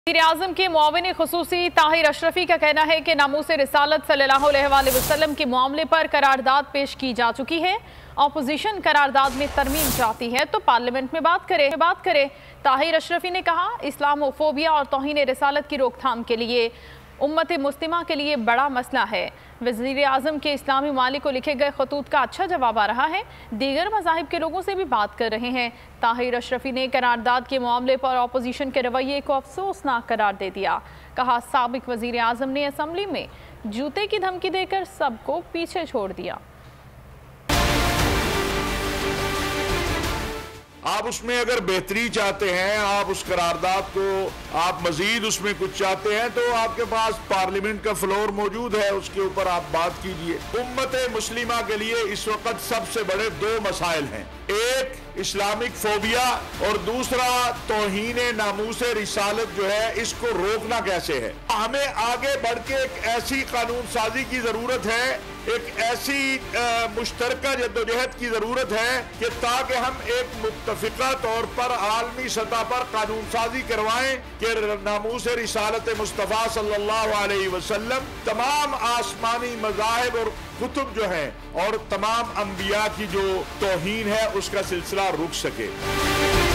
वज़ीर-ए-आज़म के मुआविन खुसूसी ताहिर अशरफी का कहना है कि नामूस रिसालत सल्लल्लाहु अलैहि वसल्लम के मामले पर करारदाद पेश की जा चुकी है। अपोजिशन करारदाद में तरमीम चाहती है तो पार्लियामेंट में बात करे। ताहिर अशरफी ने कहा, इस्लामोफोबिया और तौहीन रिसालत की रोकथाम के लिए उम्मत मुस्लिमा के लिए बड़ा मसला है। वज़ीर-ए-आज़म के इस्लामी ममालिक को लिखे गए खतूत का अच्छा जवाब आ रहा है। दीगर मज़ाहिब के लोगों से भी बात कर रहे हैं। ताहिर अशरफी ने करारदाद के मामले पर अपोजिशन के रवैये को अफसोसनाक करार दे दिया। कहा, साबिक वज़ीर-ए-आज़म ने असम्बली में जूते की धमकी देकर सबको पीछे छोड़ दिया। आप उसमें अगर बेहतरी चाहते हैं, आप उस करारदाद को आप मजीद उसमें कुछ चाहते हैं तो आपके पास पार्लियामेंट का फ्लोर मौजूद है, उसके ऊपर आप बात कीजिए। उम्मत मुस्लिमा के लिए इस वक्त सबसे बड़े दो मसाइल हैं, एक इस्लामिक फोबिया और दूसरा तौहीन नामूस रिसालत जो है, इसको रोकना कैसे है। हमें आगे बढ़ के एक ऐसी कानून साजी की जरूरत है, एक ऐसी मुश्तरका जद्दोजहद की जरूरत है कि ताकि हम एक मुत्तफिका तौर पर आलमी सतह पर कानून साजी करवाएं कि नामूस रिसालत मुस्तफ़ा सल्लल्लाहु अलैहि वसल्लम तमाम आसमानी मज़ाहिब और कुतुब जो हैं और तमाम अंबिया की जो तौहीन है उसका सिलसिला रुक सके।